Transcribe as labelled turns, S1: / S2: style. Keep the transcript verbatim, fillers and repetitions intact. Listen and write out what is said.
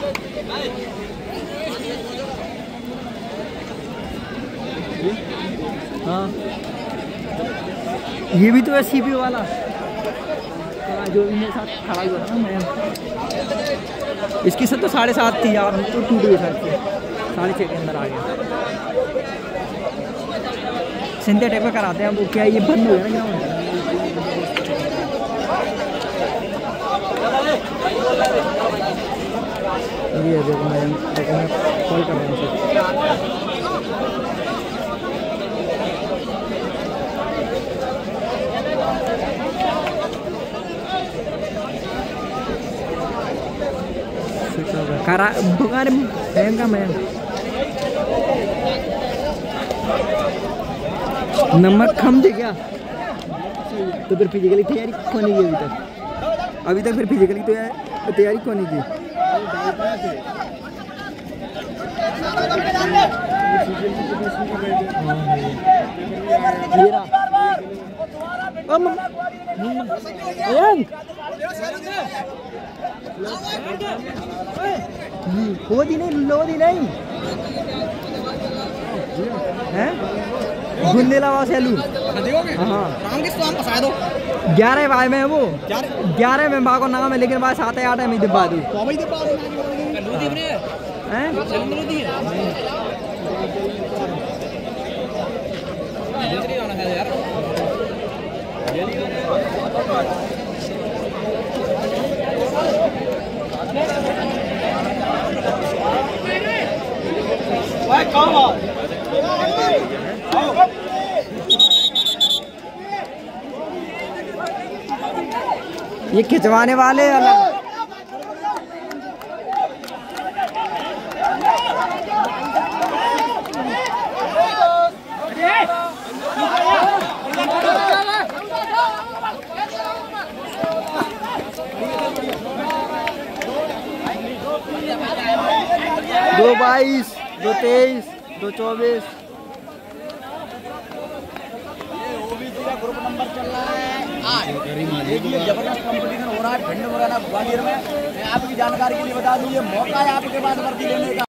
S1: हाँ ये भी तो है सीपी वाला जो मेरे साथ खड़ा हुआ था ना मैं। इसकी सब तो साढ़े सात थी यार, हम तो टूट गई शायद से, साढ़े छः के अंदर आ गया। सिंधिया टाइप का कराते हैं वो, क्या ये बंद हो गया ना क्या। ये देखो मैं देखो मैं कॉल कर रहा हूँ करा बुखार का मैं नमक कम थे क्या। तो फिर फिजिकली तैयारी कौन की अभी तक अभी तक फिर फिजिकली तो तैयारी कौन की। होदी नहीं लोदी नहीं हैं गुन्ने लवा सेलू। हाँ ग्यारह भाई में वो ग्यारह में बाको नाम है, लेकिन भाई सात है आठ है मैं दिब्बा दूँ हैं। ये खिंचवाने वाले अलग दो बाईस दो तेईस दो चौबीस
S2: ग्रुप नंबर चल रहा है। एक ये जबरदस्त कंपटीशन हो रहा है भिंड मुरैना ग्वालियर में। मैं आपकी जानकारी के लिए बता दूं, ये मौका है आपके पास वर्दी लेने का।